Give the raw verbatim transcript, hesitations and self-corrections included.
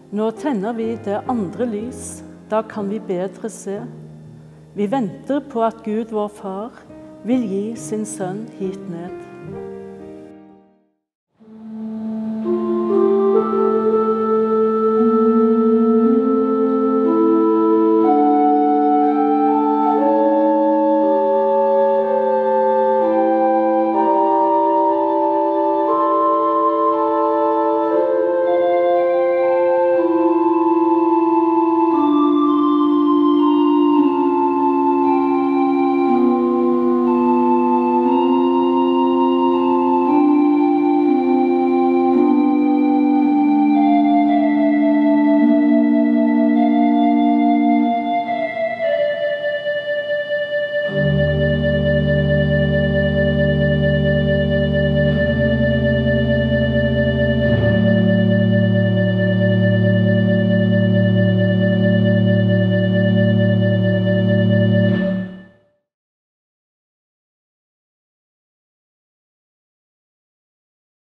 Nå tenner vi det andre lys, da kan vi bedre se. Vi venter på at Gud, vår Far, vil gi sin sønn hit ned.